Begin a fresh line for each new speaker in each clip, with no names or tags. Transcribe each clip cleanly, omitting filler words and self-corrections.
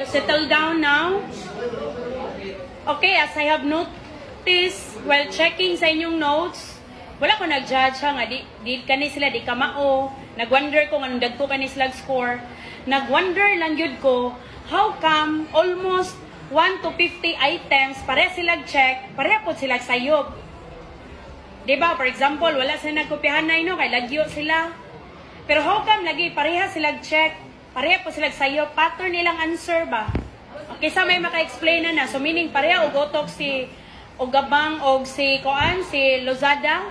settle down now? Okay, as I have noticed while checking sa inyong notes, wala ko nag-judge ha nga, di kani sila, di kamao. Nag-wonder ko anong dagko kani sila score. Nag-wonder lang yun ko, how come almost 1 to 50 items, pareha silang check, pareha po silang sayop. Diba? For example, wala sila nagkopyahan na ino, kay lagyo sila. Pero how come lagi, pareha silang check, pareha po silang sayop, pattern nilang answer ba? Okay, sa may maka-explain na. So meaning, pareha ugotok si Ogabang o si Koan, si Lozada.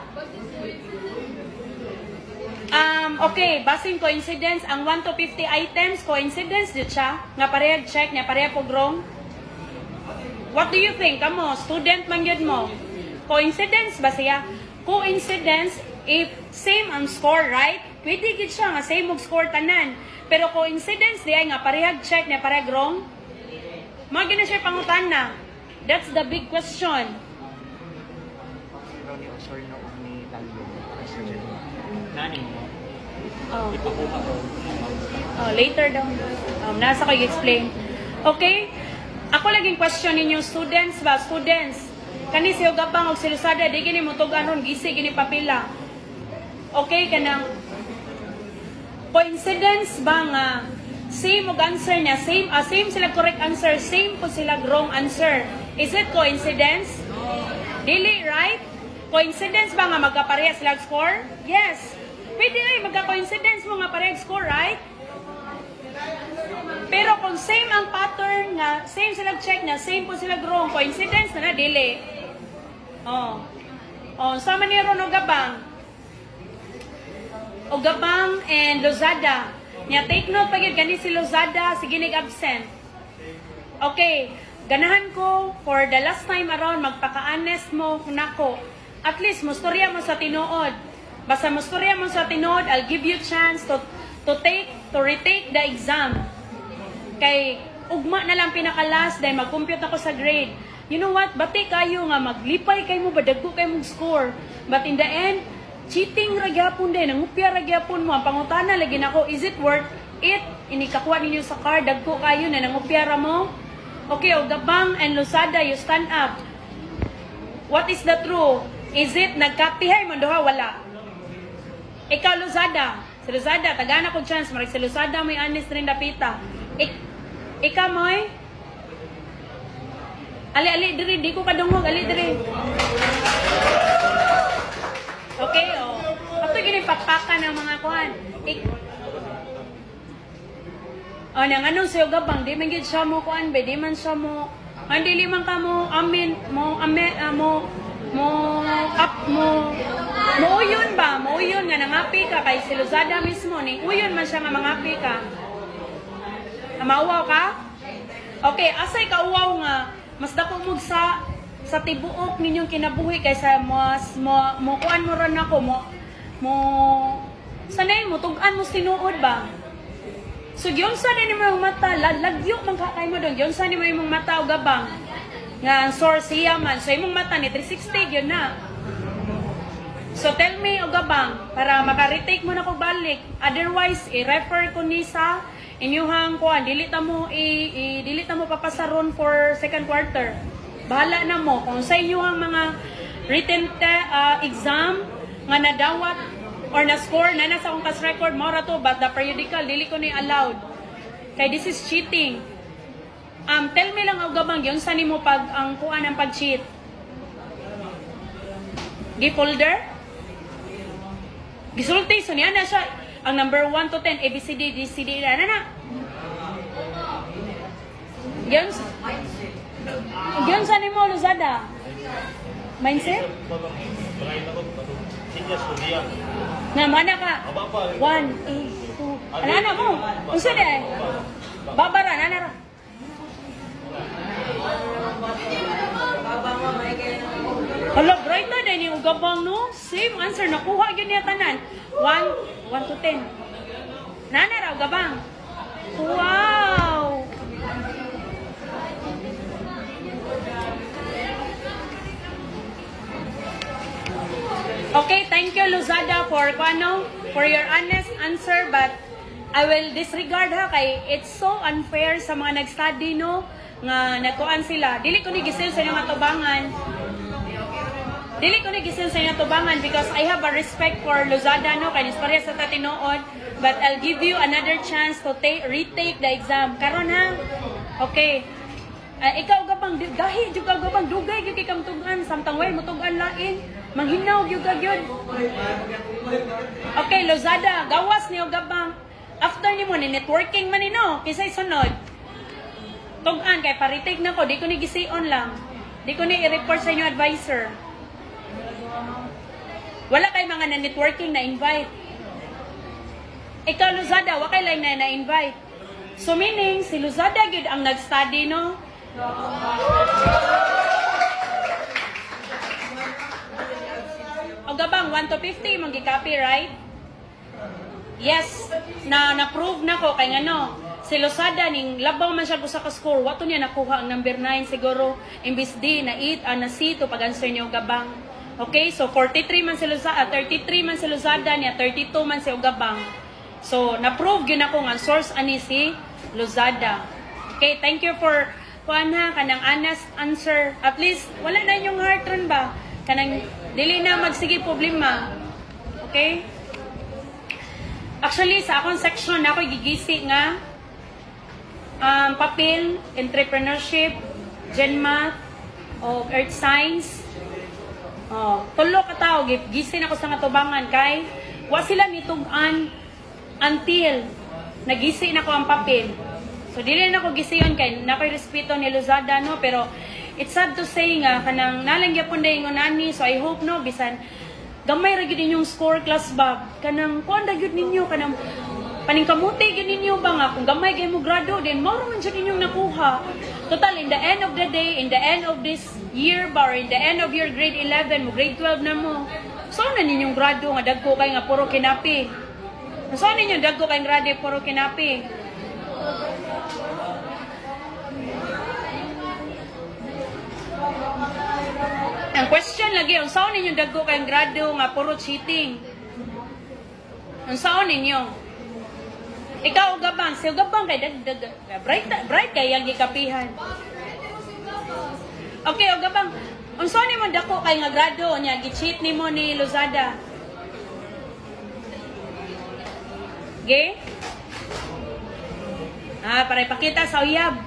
Okay, basing coincidence, ang 1 to 50 items, coincidence dito siya, nga pareha check, nga pareha po wrong. What do you think? Kamo, student man yun mo. Coincidence ba siya? Coincidence, if same ang score, right? Pwede gid siya nga same og score tanan. Pero coincidence di ay nga parehag check na parehag wrong. Magi na siya pangutan na. That's the big question. Oh, later daw. Nasa ko i-explain. Okay? Ako laging question ninyo, students ba? Students, kani si Ogabang o si Lozada, di gini mo tuganon, gisi, gini papila. Okay, kanang coincidence ba nga same og answer niya, same sila correct answer, same po sila wrong answer. Is it coincidence? Dili, right? Coincidence ba nga magkapareha sila score? Yes. Pwede rin magka-coincidence mo nga pareha score, right? Pero kung same ang pattern nga, same sila check na, same po sila wrong, coincidence na dili. Sama ni Ron Ogabang and Lozada. Nya take note pag yun, gani si Lozada, sige nag-absent. Okay, ganahan ko, for the last time around, magpaka-honest mo nako. At least, mustorya mo sa tinuod. Basta mustorya mo sa tinuod, I'll give you chance to retake the exam. Kay ugma na lang pinaka-last dahil mag-compute ako sa grade. You know what? Bati kayo nga maglipay kayo mo, badagko kayo mong score. But in the end, cheating ragyapon din, nangupya ragyapon mo. Ang pangutana lagi na ako, is it worth it? Inikakuha ninyo sa card, dagko kayo na nangupya ra mo. Okay, Ogabang and Lozada, you stand up. What is the truth? Is it nagkapihay man doha? Wala. Ikaw, Lozada. Si Lozada, tagana ko chance. Marig si Lozada, may honest rin dapita. Ikaw mo'y? Ali, diri. Di ko kadungog. Ali, diri. Okay, oh. Ito ginipakpakan ng mga kuhan. Nang anong siyo Gabang, di man gid siya mo kuhan, be. Di man siya mo, hindi liman ka mo, Muuyon ba? Muuyon nga nangapi ka kay si Lozada mismo ni. Uyon man siya nga mangapi ka. Mauwaw ka? Okay, asay ka uwaw nga mas dako mo sa tibuok ninyong kinabuhi kaysa mo kuan mo ron ako mo sanay mo tugan mo sinuod ba? So yung sa ni mo mata lagyo man ka kay mo dong. Yung sa ni mo imong mata og Gabang. Nga source siya man. So imong mata ni 360 yun na. So tell me, Ogabang, para maka-retake mo na ko balik. Otherwise, i-refer ko ni sa inyuhang kuan. Dilita mo papasaron for second quarter. Bahala na mo. Kung sa inyuhang mga written exam nga nadawat or na-score na nasa akong class record, mora to, but the periodical, dili ko ni allowed. Kaya this is cheating. Tell me lang, Ogabang, yun saan mo pag ang kuan ng pag-cheat? Gi-folder? Gisulti, so niya na siya. Ang number 1 to 10, ABCD, DCD, na. Yan sa ni mo, Lozada? Mindset? Na, mana ka? 1, 8, 2. Ano mo? Unsa di ay? Babara, nanara. Hala, bright na din yung Gabang, no? Same answer. Nakuha yun niya tanan. 1 to 10. Nana raw, Gabang. Wow! Okay, thank you, Lozada, for your honest answer. But I will disregard ha kay it's so unfair sa mga nag-study no nga nagkuan sila. Dili ko ni gisil sa inyong atubangan. Dili ko ni gisil sa inyong atubangan because I have a respect for Lozada no kay istorya sa tatinood, but I'll give you another chance to retake the exam. Karon ha. Okay. Ikaw gabang gahi jud ka gabang dugay gyud kay kam tugan samtang way mo tugan lain. Manghinaw gyud ka gyud. Okay, Lozada, gawas niyo gabang. After ni mo ni networking man ni no, kisay sunod. Tugan kay pa-retake na ko, di ko ni gision lang. Di ko ni i-report sa inyo advisor. Wala kay mga na-networking na invite. Ikaw Lozada, wa kay lang na invite. So meaning si Lozada gyud ang nag-study no. O gabang 1 to 50 magi-copy right? Yes, na-prove na ko kay ngano. Si Lozada ning labaw man siya sa ka-score, wato niya nakuha ang number 9 siguro imbis D na 8 na C to pag-answer niyo gabang. Okay, so 43 man si Lozada, 33 man si Lozada niya, 32 man si Ugabang. So na-prove gyud ako nga source ani si Lozada. Okay, thank you for kuana kanang honest answer. At least wala na yung heart run ba? Kanang dili na magsige problema. Okay? Actually sa akong section ako gigisi nga papel, entrepreneurship, GenMath, o Earth Science. Tulo ka tao gisin ako sa ngatubangan kay wa sila nitugan until nagisi na ko ang papel. So dili na ko gisiyon kay nakoy respeto ni Lozada no, pero it's sad to say nga kanang nalangya pud day ngonani. So I hope no bisan gamay ra gyud ninyong score class ba kanang kuan ra gyud ninyo kanang paningkamuti gyud ninyo ba nga kung gamay kay mo grado din mao man jud ninyong nakuha. Total in the end of the day, in the end of this year bar, in the end of your grade 11 mo, grade 12 na mo. So na ninyong grado nga dagko kay nga puro kinapi. So ninyong dagko kay grado puro kinapi. Ang question lagi, unsaon ninyo dagko kayong grado nga puro cheating? Unsaon ninyo? Ikaw Ugabang, si Ugabang kay bright kay yang gikapihan. Okay, Ugabang, unsaon nimo dako kay nga grado nya gi-cheat nimo ni Lozada? Okay? Para ipakita sa uyab.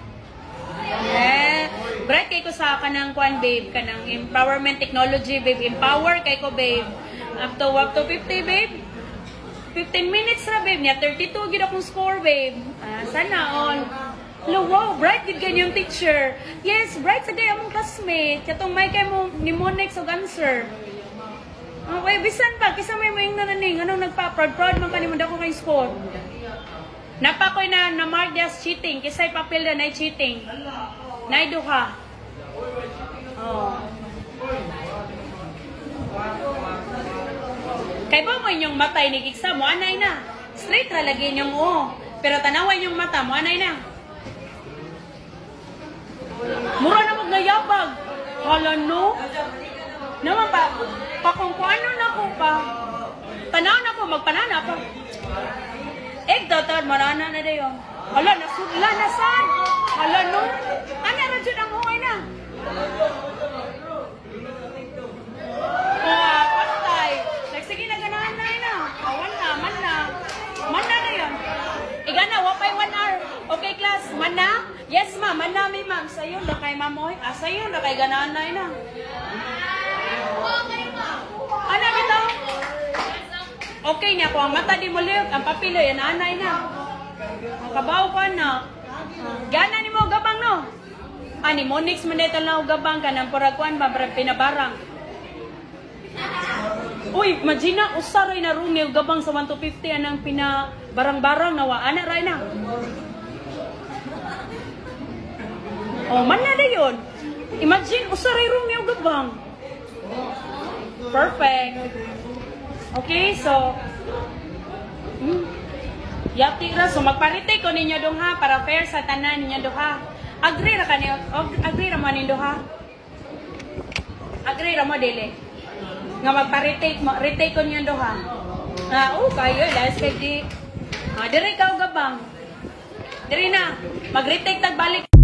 Bright kay ko sa kanang kuan babe, kanang empowerment technology babe, empower kay ko babe. Up to 50 babe. 15 minutes ra babe, niya 32 gid akong score babe. Sana all. Hello, wow, bright gid kanyang teacher. Yes, bright sa day among classmate. Katong may kay mo mnemonics og answer. Okay, bisan pa kisa may moing nananing anong nagpa-proud man kanimo dako kay score. Napakoy na mark das cheating, kisay papel na nay cheating. Nay duha. Kay ba mo inyong matay ni exam mo anay na. Straight ra lagi inyong pero tanawan yung mata mo anay na. Mura na magnayabag. Hala no. Naman pa kung ano na ko pa. Tanaw na ko magpanana pa. Daughter, marana na dayo. Hala, nasudla na saan? Hala, no? Ano na dyan ang hukay na? Patay. Nagsige na ganahan na yun na. Man na yun. Igana, wapay 1 hour. Okay, class, man na? Yes, ma'am. Man na, may ma'am. Sa'yo, na kay ma'am oy. Sa'yo, na kay ganahan na yun na. Ano bitaw? Okay niya ko ang mata di mo liog, ang papilo yan anay na. Ang kabaw ka na. Gana ni mo Ugabang no. Ani monix manetal na Ugabang ka nang purakuan ba pinabarang. Uy, imagine usaroy na room ni Ugabang sa 1 to 50 anang pinabarang-barang nawa ana ray na. Man na dayon. Imagine usaroy room ni Ugabang. Perfect. Okay, so yapti ra so magparitake ko ninyo duha para fair sa tanan ninyo duha. Agree ra kanyo? Agree ra man ninyo duha? Agree ra mo dili? Nga magparitake mo, retake ko ninyo duha. Kayo dahil kay di. Dire ka ba? Diri na. Mag-retake tag balik.